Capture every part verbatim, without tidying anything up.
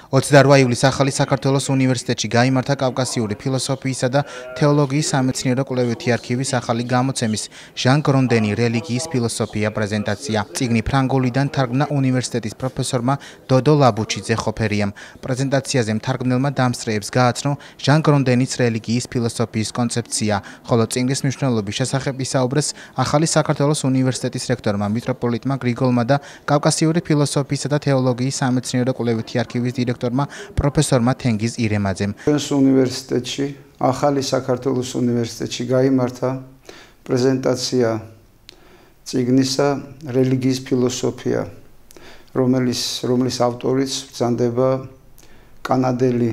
ოცდაოთხ ივლისს ახალი საქართველოს უნივერსიტეტში გაიმართა კავკასიური ფილოსოფიისა და თეოლოგიის სამეცნიერო კვლევითი არქივის ახალი გამოცემის ჟან გრონდენი რელიგიის ფილოსოფია პრეზენტაცია. წიგნი ფრანგულიდან თარგმნა უნივერსიტეტის პროფესორმა დოდო ლაბუჩიძე ხოფერიამ. პრეზენტაციაზე მთარგმნელმა დამსწრეებს გააცნო ჟან გრონდენის რელიგიის ფილოსოფიის კონცეფცია, ხოლო წიგნის მნიშვნელობის შესახებ ისაუბრეს ახალი საქართველოს უნივერსიტეტის რექტორმა მიტროპოლიტმა გრიგოლმა და კავკასიური ფილოსოფიისა და თეოლოგიის სამეცნიერო კვლევითი არქივის დირექტორმა პროფესორმა თენგიზ ირემაძემ. ჩვენს უნივერსიტეტში, ახალი საქართველოს უნივერსიტეტში გაიმართა პრეზენტაცია წიგნისა რელიგიის ფილოსოფია, რომელიც რომლის ავტორიც ბრძანდება კანადელი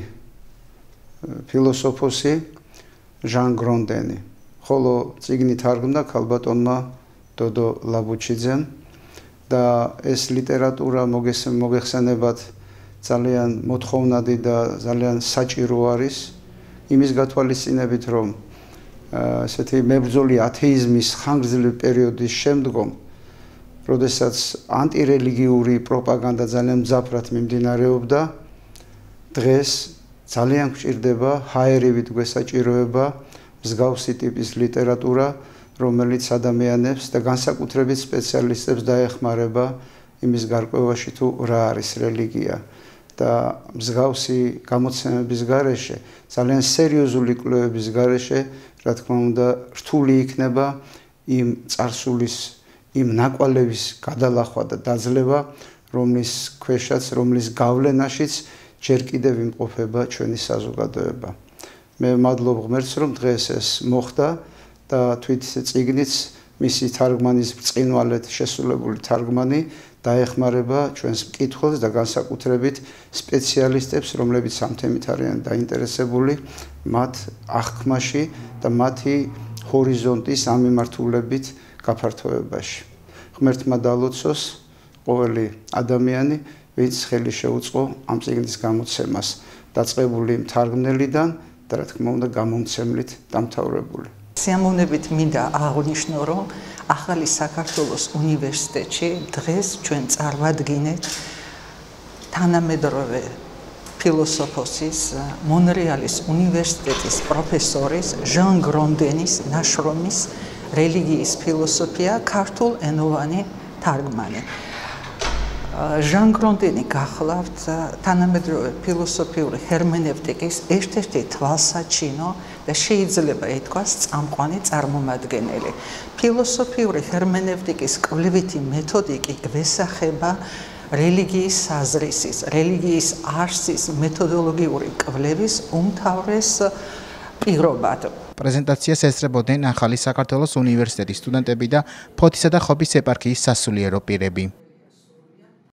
ფილოსოფოსი ჟან გრონდენი, ხოლო წიგნი თარგმნა ქალბატონმა დოდო ლაბუჩიძემ და ეს ლიტერატურა მოგეხსენებათ ძალიან მოთხოვნადი და ძალიან საჭირო არის იმის გათვალისწინებით, რომ ესეთი მებრძოლი ათეიზმის ხანგრძლივი პერიოდის შემდგომ, როდესაც ანტირელიგიური პროპაგანდა ძალიან მძაფრად მიმდინარეობდა, დღეს ძალიან გვჭირდება ჰაერივით გვესაჭიროება მსგავსი ტიპის ლიტერატურა, რომელიც ადამიანებს და განსაკუთრებით სპეციალისტებს დაეხმარება იმის გარკვევაში თუ რა არის რელიგია. და მსგავსი გამოცემების გარეშე, ძალიან სერიოზული კვლევების გარეშე, რა თქმა უნდა, რთული იქნება იმ წარსულის, იმ ნაკვალევის გადალახვა და დაძლევა, რომლის ქვეშაც, რომლის გავლენაშიც ჯერ კიდევ იმყოფება ჩვენი საზოგადოება. მე მადლობ ღმერთს, რომ დღეს ეს მოხდა და თვით წიგნიც მისი თარგმანის ბრწყინვალედ შესრულებული თარგმანი დაეხმარება ჩვენს მკითხველს და განსაკუთრებით სპეციალისტებს, რომლებიც ამ თემით არიან დაინტერესებული, მათ აღქმაში და მათი ჰორიზონტის ამ მიმართულებით გაფართოებაში. ღმერთმა დალოცოს ყოველი ადამიანი, ვინც ხელი შეუწყო ამ წიგნის გამოცემას, დაწყებული მთარგმნელიდან და რა თქმა უნდა გამომცემლით დამთავრებული. სიამოვნებით მინდა აღვნიშნო, რომ ახალი საქართველოს უნივერსიტეტში დღეს ჩვენ წარვადგინეთ თანამედროვე ფილოსოფოსის, მონრეალის უნივერსიტეტის პროფესორის ჟან გრონდენის ნაშრომის რელიგიის ფილოსოფია ქართულ-ენოვანი თარგმანი. ჟან გრონდენი გახლავთ თანამედროვე ფილოსოფიური ჰერმენევტიკის ერთ-ერთი თვალსაჩინო და შეიძლება ითქვას წამყვანი წარმომადგენელი. ფილოსოფიური ჰერმენევტიკის კვლევითი მეთოდიკი გვესახება რელიგიის საზრისის, რელიგიის არსის მეთოდოლოგიური კვლევის უმთავრეს პირობად. პრეზენტაციას ესწრებოდნენ ახალი საქართველოს უნივერსიტეტის სტუდენტები და ფოთისა და ხობის ეპარქიის სასულიერო პირები.